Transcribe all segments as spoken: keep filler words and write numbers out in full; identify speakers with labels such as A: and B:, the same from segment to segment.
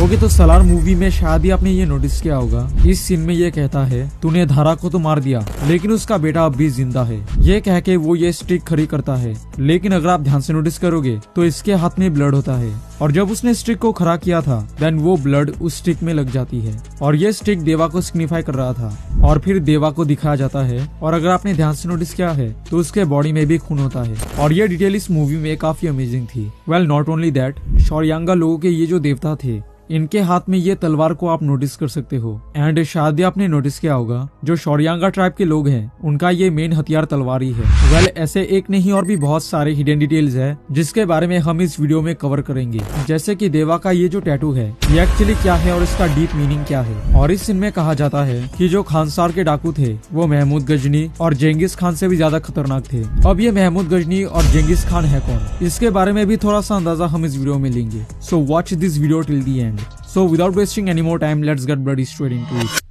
A: Okay, तो Salaar movie में शायद ही आपने ये नोटिस किया होगा, इस सीन में ये कहता है तूने धारा को तो मार दिया लेकिन उसका बेटा अब भी जिंदा है। ये कह के वो ये स्टिक खड़ी करता है, लेकिन अगर आप ध्यान से नोटिस करोगे तो इसके हाथ में ब्लड होता है और जब उसने स्टिक को खड़ा किया था देन वो ब्लड उस स्टिक में लग जाती है और ये स्टिक देवा को सिग्निफाई कर रहा था और फिर देवा को दिखाया जाता है। और अगर आपने ध्यान से नोटिस किया है तो उसके बॉडी में भी खून होता है और ये डिटेल इस मूवी में काफी अमेजिंग थी। Well not only that, Shouryanga लोगों के ये जो देवता थे इनके हाथ में ये तलवार को आप नोटिस कर सकते हो। एंड शायद आपने नोटिस किया होगा जो शौर्यांगा ट्राइब के लोग हैं उनका ये मेन हथियार तलवार ही है। वेल well, ऐसे एक नहीं और भी बहुत सारे हिडन डिटेल्स है जिसके बारे में हम इस वीडियो में कवर करेंगे, जैसे कि देवा का ये जो टैटू है ये एक्चुअली क्या है और इसका डीप मीनिंग क्या है। और इस सीन में कहा जाता है कि जो खानसार के डाकू थे वो महमूद गजनी और जेंगिस खान से भी ज्यादा खतरनाक थे। अब ये महमूद गजनी और जेंगिस खान है कौन, इसके बारे में भी थोड़ा सा अंदाजा हम इस वीडियो में लेंगे। So watch this video till the end. So without wasting any more time, let's get bloody straight into it.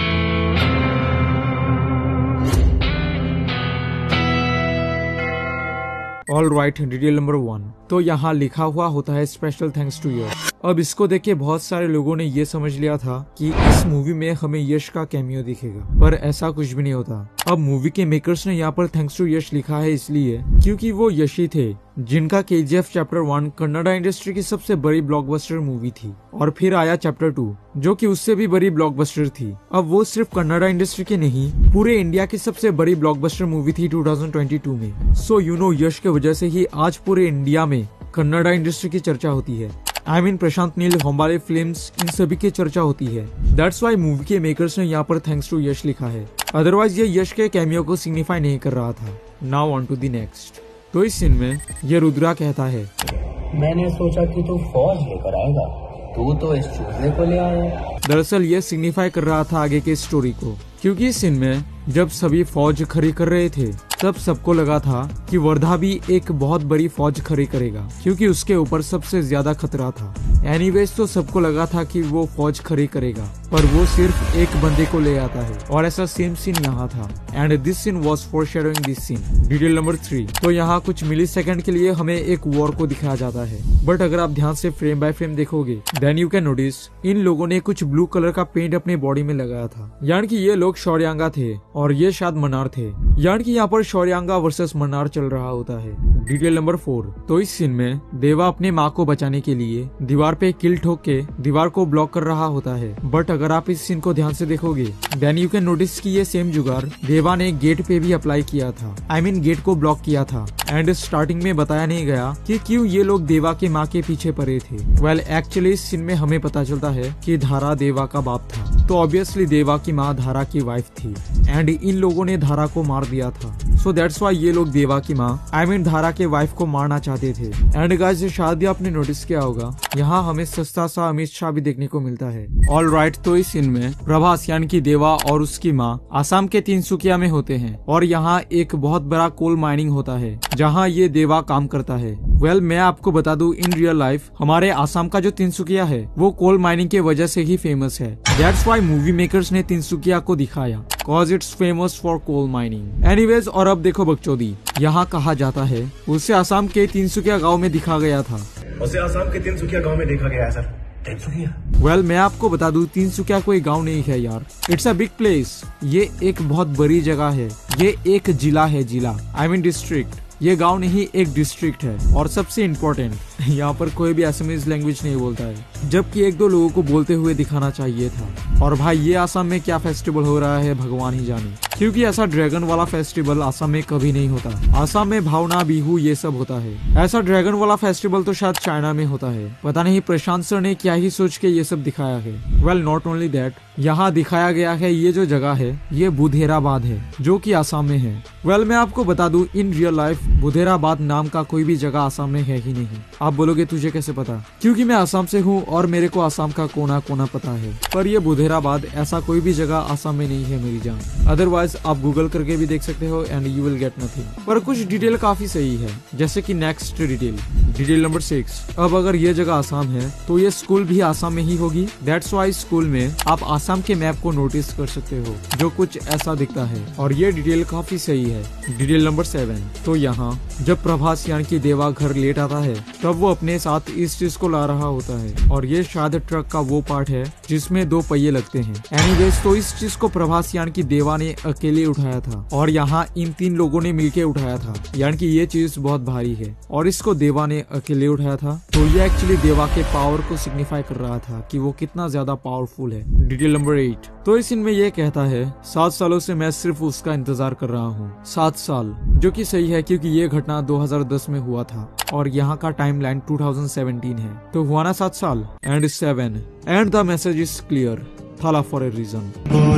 A: All right, detail number one. तो यहाँ लिखा हुआ होता है स्पेशल थैंक्स टू यश। अब इसको देख के बहुत सारे लोगों ने ये समझ लिया था कि इस मूवी में हमें यश का कैमियो दिखेगा, पर ऐसा कुछ भी नहीं होता। अब मूवी के मेकर्स ने यहाँ पर थैंक्स टू यश लिखा है इसलिए क्योंकि वो यशी थे जिनका K G F chapter one Kannada industry की सबसे बड़ी ब्लॉकबस्टर मूवी थी और फिर आया चैप्टर टू जो कि उससे भी बड़ी ब्लॉकबस्टर थी। अब वो सिर्फ कन्नड़ा इंडस्ट्री के नहीं पूरे इंडिया की सबसे बड़ी ब्लॉकबस्टर मूवी थी टू थाउजेंड ट्वेंटी टू में। सो यू नो यश के वजह से ही आज पूरे इंडिया में कन्नड़ा इंडस्ट्री की चर्चा होती है। I mean Prashanth Neel, Hombale films, इन सभी की चर्चा होती है। दैट्स व्हाई मूवी के मेकर्स ने यहाँ पर थैंक्स टू यश लिखा है, अदरवाइज ये यश के कैमियो को सिग्निफाई नहीं कर रहा था। Now on to the next. तो इस सीन में ये रुद्रा कहता है
B: मैंने सोचा कि तू फौज लेकर आएगा, तू तो इस चूहे को ले आया।
A: दरअसल ये सिग्निफाई कर रहा था आगे के स्टोरी को, क्योंकि इस सीन में जब सभी फौज खड़ी कर रहे थे तब सबको लगा था कि वर्धा भी एक बहुत बड़ी फौज खड़ी करेगा क्योंकि उसके ऊपर सबसे ज्यादा खतरा था। एनीवेज तो सबको लगा था कि वो फौज खड़ी करेगा, पर वो सिर्फ एक बंदे को ले आता है और ऐसा सेम सीन यहाँ था। And this scene was foreshadowing this scene. Detail number three. तो यहाँ कुछ मिली सेकंड के लिए हमें एक वॉर को दिखाया जाता है, बट अगर आप ध्यान से फ्रेम बाय फ्रेम देखोगे देन यू कैन नोटिस इन लोगों ने कुछ ब्लू कलर का पेंट अपने बॉडी में लगाया था, यानी कि ये लोग शौर्यांगा थे और ये शायद मन्नार थे, यानी कि यहाँ पर शौर्यांगा वर्सेस मन्नार चल रहा होता है। Detail number four. तो इस सीन में देवा अपने माँ को बचाने के लिए दीवार पे किल ठोक के दीवार को ब्लॉक कर रहा होता है, बट अगर आप इस सीन को ध्यान से देखोगे देन यू कैन नोटिस कि ये सेम जुगाड़ देवा ने गेट पे भी अप्लाई किया था, आई मीन गेट को ब्लॉक किया था। एंड स्टार्टिंग में बताया नहीं गया कि क्यों ये लोग देवा के माँ के पीछे पड़े थे। वेल एक्चुअली इस सीन में हमें पता चलता है कि धारा देवा का बाप था, तो ऑब्वियसली देवा की माँ धारा की वाइफ थी एंड इन लोगों ने धारा को मार दिया था। सो दैट्स व्हाई ये लोग देवा की माँ आई मीन धारा के वाइफ को मारना चाहते थे। एंड गाइस शायद आपने नोटिस किया होगा यहाँ हमें सस्ता सा अमित शाह भी देखने को मिलता है। ऑल राइट, तो इस सीन में प्रभास यानी कि देवा और उसकी माँ आसाम के तिनसुकिया में होते हैं और यहाँ एक बहुत बड़ा कोल माइनिंग होता है जहाँ ये देवा काम करता है। वेल well, मैं आपको बता दूं इन रियल लाइफ हमारे आसाम का जो तिनसुकिया है वो कोल माइनिंग के वजह से ही फेमस है। दैट्स व्हाई मूवी मेकर्स ने तिनसुकिया को दिखाया cause it's famous for coal mining. Anyways, और अब देखो बकचोदी, यहाँ कहा जाता है उसे आसाम के तिनसुकिया गांव में दिखा गया था।
C: उसे आसाम के तिनसुकिया गांव में देखा गया है सर। तिनसुकिया?
A: वेल well, मैं आपको बता दूं तिनसुकिया कोई गांव नहीं है यार, इट्स अ बिग प्लेस। ये एक बहुत बड़ी जगह है, ये एक जिला है, जिला आई मीन डिस्ट्रिक्ट। ये गांव नहीं एक डिस्ट्रिक्ट है। और सबसे इम्पोर्टेंट यहाँ पर कोई भी असमीज लैंग्वेज नहीं बोलता है, जबकि एक दो लोगों को बोलते हुए दिखाना चाहिए था। और भाई ये आसाम में क्या फेस्टिवल हो रहा है भगवान ही जाने, क्योंकि ऐसा ड्रैगन वाला फेस्टिवल आसाम में कभी नहीं होता। आसाम में भावना बिहू ये सब होता है, ऐसा ड्रैगन वाला फेस्टिवल तो शायद चाइना में होता है। पता नहीं प्रशांत सर ने क्या ही सोच के ये सब दिखाया है। वेल नॉट ओनली दैट, यहाँ दिखाया गया है ये जो जगह है ये बुधेराबाद है जो कि आसाम में है। वेल मैं आपको बता दूं इन रियल लाइफ बुधेराबाद नाम का कोई भी जगह आसाम में है ही नहीं। आप बोलोगे तुझे कैसे पता? क्योंकि मैं आसाम से हूँ और मेरे को आसाम का कोना कोना पता है, पर ये बुधेराबाद ऐसा कोई भी जगह आसाम में नहीं है मेरी जान। अदरवाइज आप गूगल करके भी देख सकते हो and you will get nothing. पर कुछ डिटेल काफी सही है, जैसे कि next detail, detail number six. अब अगर ये जगह आसाम है तो ये स्कूल भी आसाम में ही होगी। दैट्स व्हाई स्कूल में आप आसाम के मैप को नोटिस कर सकते हो जो कुछ ऐसा दिखता है, और ये डिटेल काफी सही है। Detail number seven. तो यहाँ जब प्रभास यानी कि देवा घर लेट आता है तब जब वो अपने साथ इस चीज को ला रहा होता है, और ये शायद ट्रक का वो पार्ट है जिसमें दो पहिए लगते हैं। एनीवेज तो इस चीज को प्रभास यानी कि देवा ने अकेले उठाया था, और यहाँ इन तीन लोगों ने मिलके उठाया था, यानी कि ये चीज बहुत भारी है और इसको देवा ने अकेले उठाया था। तो ये एक्चुअली देवा के पावर को सिग्निफाई कर रहा था कि वो कितना ज्यादा पावरफुल है। डिटेल नंबर एट, तो इस सीन में ये कहता है सात सालों से मैं सिर्फ उसका इंतजार कर रहा हूँ। सात साल, जो कि सही है क्योंकि ये घटना दो हज़ार दस में हुआ था और यहाँ का टाइमलाइन दो हज़ार सत्रह है, तो हुआ ना सात साल। And seven, and the message is clear, Thala for a reason.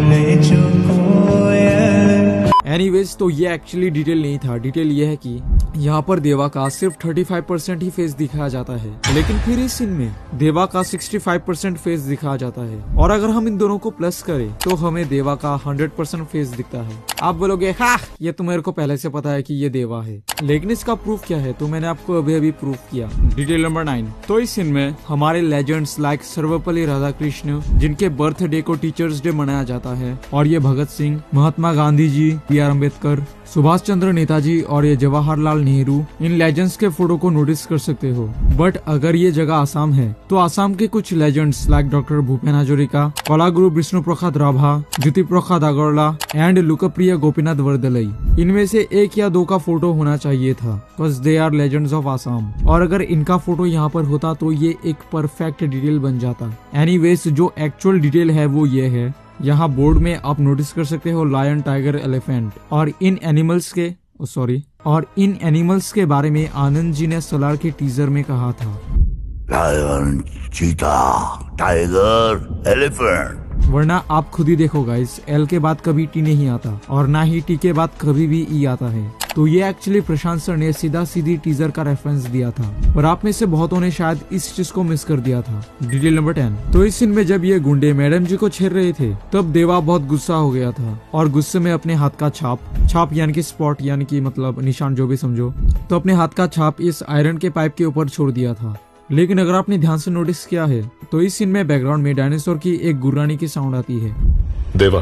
A: Anyways तो ये एक्चुअली डिटेल नहीं था, डिटेल ये है कि यहाँ पर देवा का सिर्फ पैंतीस परसेंट ही फेस दिखाया जाता है, लेकिन फिर इस सीन में देवा का पैंसठ परसेंट फेस दिखाया जाता है, और अगर हम इन दोनों को प्लस करें तो हमें देवा का सौ परसेंट फेस दिखता है। आप बोलोगे हाँ ये तो मेरे को पहले से पता है कि ये देवा है, लेकिन इसका प्रूफ क्या है? तो मैंने आपको अभी अभी प्रूफ किया। डिटेल नंबर नाइन, तो इस सीन में हमारे लेजेंड्स लाइक सर्वपल्ली राधाकृष्ण, जिनके बर्थडे को टीचर्स डे मनाया जाता है, और ये भगत सिंह, महात्मा गांधी जी, बी आर अम्बेडकर, सुभाष चंद्र नेताजी और ये जवाहरलाल नेहरू, इन लेजेंड्स के फोटो को नोटिस कर सकते हो। बट अगर ये जगह आसाम है तो आसाम के कुछ legends like doctor Bhupen Hazarika, Kalaguru Bishnu Prasad Rabha, Jyoti Prasad Agarwala and Lokpriya Gopinath वरदलई, इनमें से एक या दो का फोटो होना चाहिए था, बस they are legends of Assam. और अगर इनका फोटो यहाँ पर होता तो ये एक परफेक्ट डिटेल बन जाता। एनीवेज जो एक्चुअल डिटेल है वो ये है, यहाँ बोर्ड में आप नोटिस कर सकते हो लायन, टाइगर, एलिफेंट, और इन एनिमल्स के सॉरी और इन एनिमल्स के बारे में आनंद जी ने सोलार के टीजर में कहा था,
D: लायन, चीता, टाइगर, एलिफेंट।
A: वरना आप खुद ही देखो गाइस, एल के बाद कभी टी नहीं आता और ना ही टी के बाद कभी भी ई आता है। तो ये एक्चुअली प्रशांत सर ने सीधा सीधी टीजर का रेफरेंस दिया था, पर आप में से बहुतों ने शायद इस चीज को मिस कर दिया था। डिटेल नंबर टेन, तो इस सीन में जब ये गुंडे मैडम जी को छेड़ रहे थे तब देवा बहुत गुस्सा हो गया था, और गुस्से में अपने हाथ का छाप छाप यानी कि स्पॉट यानी कि मतलब निशान जो भी समझो, तो अपने हाथ का छाप इस आयरन के पाइप के ऊपर छोड़ दिया था। लेकिन अगर आपने ध्यान से नोटिस किया है तो इस सीन में बैकग्राउंड में डायनासोर की एक गुर्रानी की साउंड आती है।
C: देवा,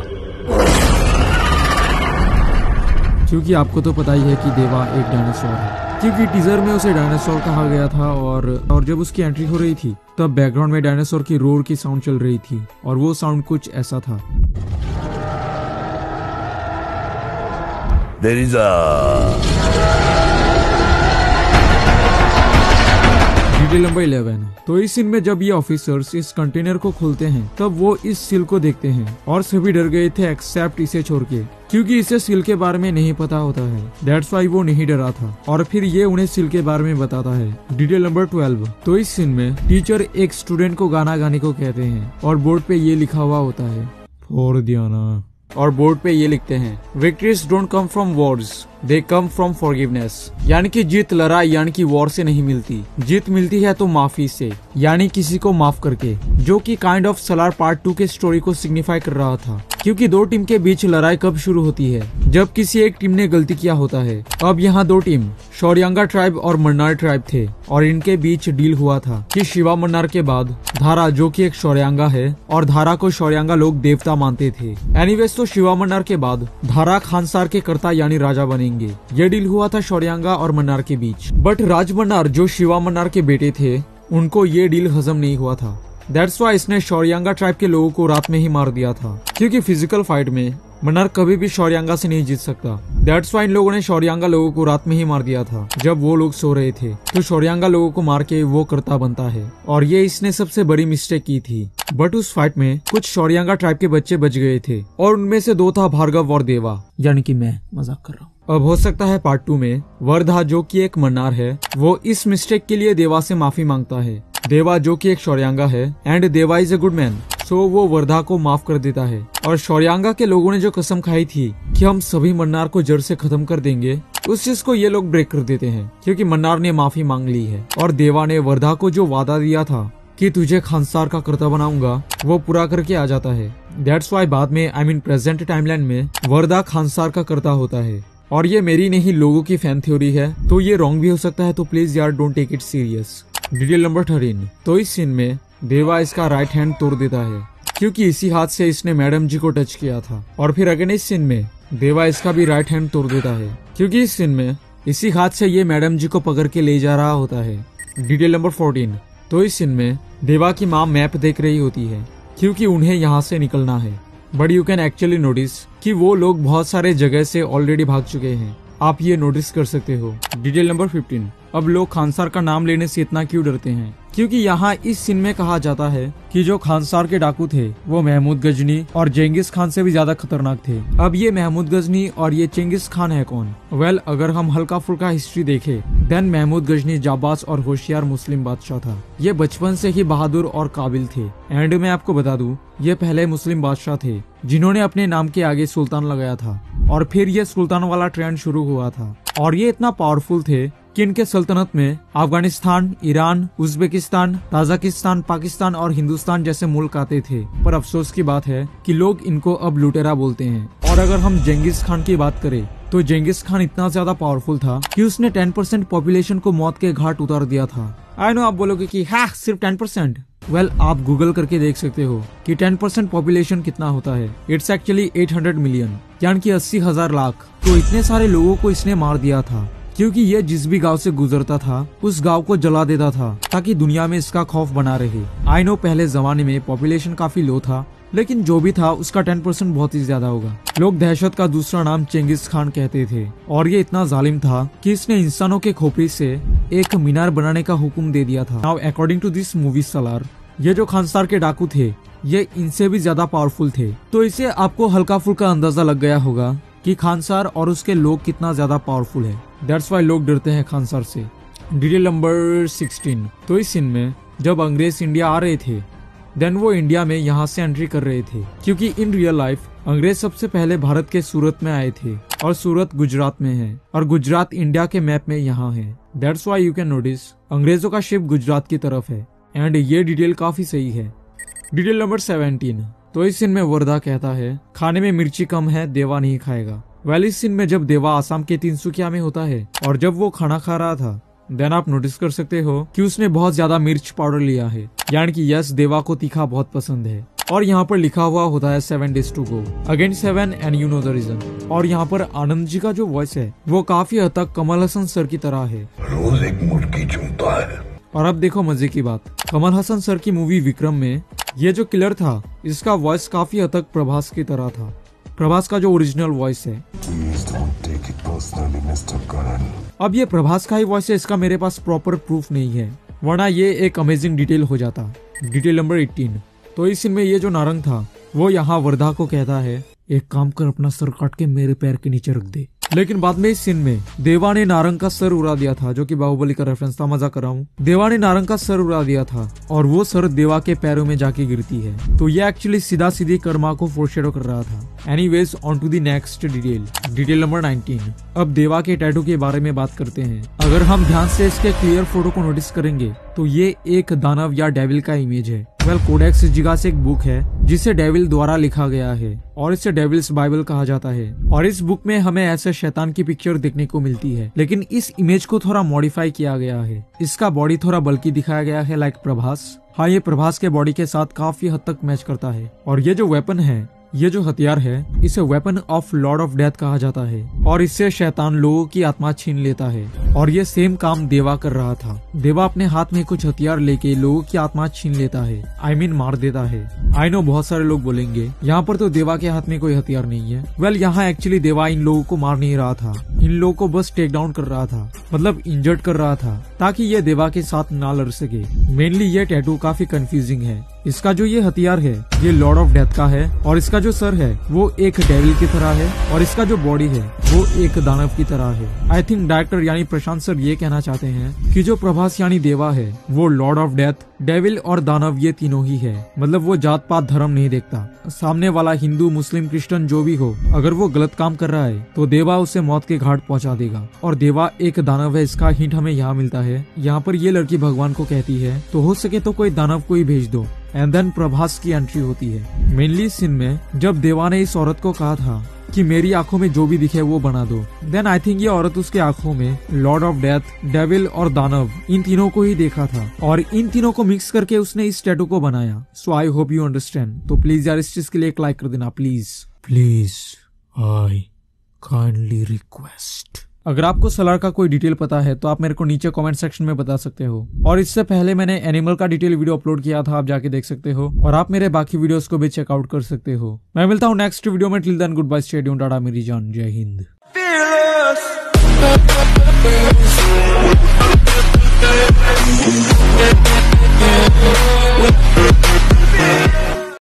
A: क्योंकि आपको तो पता ही है कि देवा एक डायनासोर है, क्योंकि टीजर में उसे डायनासोर कहा गया था, और और जब उसकी एंट्री हो रही थी तब बैकग्राउंड में डायनासोर की रोर की साउंड चल रही थी, और वो साउंड कुछ ऐसा था।
D: There is a
A: detail number eleven, तो इस सीन में जब ये ऑफिसर्स इस कंटेनर को खोलते हैं तब वो इस सील को देखते हैं, और सभी डर गए थे एक्सेप्ट इसे छोड़ के, क्योंकि इसे सील के बारे में नहीं पता होता है। दैट्स वाई वो नहीं डरा था, और फिर ये उन्हें सील के बारे में बताता है। डिटेल नंबर ट्वेल्व, तो इस सीन में टीचर एक स्टूडेंट को गाना गाने को कहते हैं, और बोर्ड पे ये लिखा हुआ होता है फॉर दियाना, और बोर्ड पे ये लिखते हैं victories don't come from wars, they come from forgiveness, यानी कि जीत लड़ाई यानी कि वॉर से नहीं मिलती, जीत मिलती है तो माफी से, यानी किसी को माफ करके, जो कि kind of Salaar part two के स्टोरी को सिग्निफाई कर रहा था। क्योंकि दो टीम के बीच लड़ाई कब शुरू होती है? जब किसी एक टीम ने गलती किया होता है। अब यहाँ दो टीम शौर्यांगा ट्राइब और मन्नार ट्राइब थे, और इनके बीच डील हुआ था कि शिवा मन्नार के बाद धारा, जो कि एक शौर्यांगा है, और धारा को शौर्यांगा लोग देवता मानते थे। एनीवेज तो शिवा मन्नार के बाद धारा खानसार के कर्ता यानी राजा बनेंगे। ये डील हुआ था शौर्यांगा और मन्नार के बीच, बट राज मन्नार जो शिवा मन्नार के बेटे थे उनको ये डील हजम नहीं हुआ था। दैट्स वाई इसने शौर्यांगा ट्राइब के लोगों को रात में ही मार दिया था, क्योंकि फिजिकल फाइट में मन्नार कभी भी शौर्यांगा से नहीं जीत सकता। दैट्स वाई इन लोगों ने शौर्यांगा लोगों को रात में ही मार दिया था जब वो लोग सो रहे थे, तो शौर्यांगा लोगों को मार के वो कर्ता बनता है, और ये इसने सबसे बड़ी मिस्टेक की थी। बट उस फाइट में कुछ शौर्यांगा ट्राइब के बच्चे बच गए थे, और उनमें से दो था भार्गव और देवा, यानी कि मैं मजाक कर रहा हूँ। अब हो सकता है पार्ट टू में वर्धा, जो कि एक मन्नार है, वो इस मिस्टेक के लिए देवा से माफी मांगता है। देवा जो कि एक शौर्यांगा है, and Deva is a good man, so वो वर्धा को माफ कर देता है। और शौर्यांगा के लोगों ने जो कसम खाई थी कि हम सभी मन्नार को जड़ से खत्म कर देंगे, उस चीज को ये लोग ब्रेक कर देते हैं, क्योंकि मन्नार ने माफी मांग ली है। और देवा ने वर्धा को जो वादा दिया था कि तुझे खानसार का कर्ता बनाऊंगा, वो पूरा करके आ जाता है। दैट्स वाई बाद में आई मीन प्रेजेंट टाइमलाइन में वर्धा खानसार का कर्ता होता है। और ये मेरी नहीं लोगों की फैन थ्योरी है, तो ये रॉन्ग भी हो सकता है, तो प्लीज यार don't take it serious. Detail number thirteen, तो इस सीन में देवा इसका राइट हैंड तोड़ देता है, क्योंकि इसी हाथ से इसने मैडम जी को टच किया था। और फिर अगेन इस सीन में देवा इसका भी राइट हैंड तोड़ देता है, क्योंकि इस सीन में इसी हाथ से ये मैडम जी को पकड़ के ले जा रहा होता है। Detail number fourteen. तो इस सीन में देवा की माँ मैप देख रही होती है क्योंकि उन्हें यहाँ से निकलना है, but you can actually notice कि वो लोग बहुत सारे जगह से ऑलरेडी भाग चुके हैं। आप ये नोटिस कर सकते हो। Detail number fifteen. अब लोग खानसार का नाम लेने से इतना क्यों डरते हैं? क्योंकि यहाँ इस सीन में कहा जाता है कि जो खानसार के डाकू थे वो महमूद गजनी और चेंगिस खान से भी ज्यादा खतरनाक थे। अब ये महमूद गजनी और ये चेंगिस खान है कौन? वेल well, अगर हम हल्का फुल्का हिस्ट्री देखें, देन महमूद गजनी जाबाज और होशियार मुस्लिम बादशाह था। ये बचपन से ही बहादुर और काबिल थे। एंड में आपको बता दूं, ये पहले मुस्लिम बादशाह थे जिन्होंने अपने नाम के आगे सुल्तान लगाया था, और फिर ये सुल्तान वाला ट्रेंड शुरू हुआ था। और ये इतना पावरफुल थे कि इनके सल्तनत में Afghanistan, Iran, Uzbekistan, Tajikistan, Pakistan और हिंदुस्तान जैसे मुल्क आते थे। पर अफसोस की बात है कि लोग इनको अब लुटेरा बोलते हैं। और अगर हम चेंगिस खान की बात करें तो चेंगिस खान इतना ज्यादा पावरफुल था कि उसने टेन परसेंट पॉपुलेशन को मौत के घाट उतार दिया था। आई नो आप बोलोगे कि हाँ सिर्फ टेन परसेंट। वेल आप गूगल करके देख सकते हो कि टेन परसेंट पॉपुलेशन कितना होता है। It's actually eight hundred million, यानी कि अस्सी हजार लाख। तो इतने सारे लोगों को इसने मार दिया था क्योंकि ये जिस भी गांव से गुजरता था उस गांव को जला देता था ताकि दुनिया में इसका खौफ बना रहे। आई नो पहले जमाने में पॉपुलेशन काफी लो था, लेकिन जो भी था उसका टेन परसेंट बहुत ही ज्यादा होगा। लोग दहशत का दूसरा नाम चेंगिस खान कहते थे। और ये इतना जालिम था कि इसने इंसानों के खोपड़ी से एक मीनार बनाने का हुक्म दे दिया था। Now according to this movie Salaar, ये जो खानसार के डाकू थे ये इनसे भी ज्यादा पावरफुल थे। तो इसे आपको हल्का फुल्का अंदाजा लग गया होगा कि खानसार और उसके लोग कितना ज्यादा पावरफुल है। दैट्स वाई लोग डरते हैं खानसार से। Detail number sixteen. तो इस सीन में जब अंग्रेज इंडिया आ रहे थे, देन वो इंडिया में यहाँ से एंट्री कर रहे थे, क्योंकि इन रियल लाइफ अंग्रेज सबसे पहले भारत के सूरत में आए थे और सूरत गुजरात में है और गुजरात इंडिया के मैप में यहाँ है। That's why you can notice अंग्रेजों का शिप गुजरात की तरफ है। एंड ये डिटेल काफी सही है। Detail number seventeen. तो इस सीन में वर्धा कहता है खाने में मिर्ची कम है, देवा नहीं खाएगा। वेल इस सीन में जब देवा आसाम के तिनसुकिया में होता है और जब वो खाना खा रहा था, देन आप नोटिस कर सकते हो कि उसने बहुत ज्यादा मिर्च पाउडर लिया है, यानी कि यस देवा को तीखा बहुत पसंद है। और यहाँ पर लिखा हुआ होता है seven days to go, again seven and you know the reason. और यहाँ पर आनंद जी का जो वॉइस है वो काफी हद तक कमल हसन सर की तरह है।
D: रोज एक मुर्गी चुनता है।
A: और अब देखो मजे की बात, कमल हसन सर की मूवी विक्रम में ये जो किलर था इसका वॉइस काफी हद तक प्रभास की तरह था। प्रभास का जो ओरिजिनल वॉइस है। अब ये प्रभास का ही वॉइस है, इसका मेरे पास प्रॉपर प्रूफ नहीं है, वरना ये एक अमेजिंग डिटेल हो जाता। Detail number eighteen. तो इस सीन में ये जो नारंग था वो यहाँ वर्धा को कहता है एक काम कर, अपना सर काट के मेरे पैर के नीचे रख दे। लेकिन बाद में इस सीन में देवा ने नारंग का सर उड़ा दिया था, जो कि बाहुबली का रेफरेंस था, मजाक कर रहा हूँ। देवा ने नारंग का सर उड़ा दिया था और वो सर देवा के पैरों में जाके गिरती है। तो ये एक्चुअली सीधा सीधी कर्मा को फोरशैडो कर रहा था। Anyways on to the next detail. Detail number nineteen. अब देवा के टैटू के बारे में बात करते हैं। अगर हम ध्यान से इसके क्लियर फोटो को नोटिस करेंगे तो ये एक दानव या डेविल का इमेज है। वेल कोडेक्स जिगास एक बुक है जिसे डेविल द्वारा लिखा गया है और इसे डेविल्स बाइबल कहा जाता है। और इस बुक में हमें ऐसे शैतान की पिक्चर देखने को मिलती है, लेकिन इस इमेज को थोड़ा मॉडिफाई किया गया है। इसका बॉडी थोड़ा बल्कि दिखाया गया है, लाइक प्रभास। हाँ ये प्रभास के बॉडी के साथ काफी हद तक मैच करता है। और ये जो वेपन है, ये जो हथियार है, इसे weapon of lord of death कहा जाता है और इससे शैतान लोगों की आत्मा छीन लेता है। और ये सेम काम देवा कर रहा था। देवा अपने हाथ में कुछ हथियार लेके लोगों की आत्मा छीन लेता है, आई मीन मार देता है। आई नो बहुत सारे लोग बोलेंगे यहाँ पर तो देवा के हाथ में कोई हथियार नहीं है। वेल well, यहाँ एक्चुअली देवा इन लोगों को मार नहीं रहा था, इन लोगों को बस टेक डाउन कर रहा था, मतलब इंजर्ड कर रहा था, ताकि ये देवा के साथ ना लड़ सके। मेनली ये टैटू काफी कंफ्यूजिंग है। इसका जो ये हथियार है ये लॉर्ड ऑफ डेथ का है और इसका जो सर है वो एक डेविल की तरह है और इसका जो बॉडी है वो एक दानव की तरह है। आई थिंक डायरेक्टर यानी प्रशांत सर ये कहना चाहते हैं कि जो प्रभास यानी देवा है वो लॉर्ड ऑफ डेथ, डेविल और दानव ये तीनों ही है। मतलब वो जात पात धर्म नहीं देखता। सामने वाला हिंदू, मुस्लिम, क्रिश्चियन जो भी हो, अगर वो गलत काम कर रहा है तो देवा उसे मौत के घाट पहुंचा देगा। और देवा एक दानव है, इसका हिंट हमें यहाँ मिलता है। यहाँ पर ये लड़की भगवान को कहती है तो हो सके तो कोई दानव को ही भेज दो। एंड देन प्रभास की एंट्री होती है। मेनली सीन में जब देवा ने इस औरत को कहा था कि मेरी आंखों में जो भी दिखे वो बना दो, देन आई थिंक ये औरत उसके आंखों में लॉर्ड ऑफ डेथ, डेविल और दानव इन तीनों को ही देखा था और इन तीनों को मिक्स करके उसने इस टैटू को बनाया। So I hope you understand. तो प्लीज यार इस चीज के लिए एक लाइक कर देना please, please I kindly request. अगर आपको सलार का कोई डिटेल पता है तो आप मेरे को नीचे कमेंट सेक्शन में बता सकते हो। और इससे पहले मैंने एनिमल का डिटेल वीडियो अपलोड किया था, आप जाके देख सकते हो और आप मेरे बाकी वीडियोस को भी चेकआउट कर सकते हो। मैं मिलता हूँ नेक्स्ट वीडियो में। Till then good bye, stay tuned, tata मेरी जान, जय हिंद।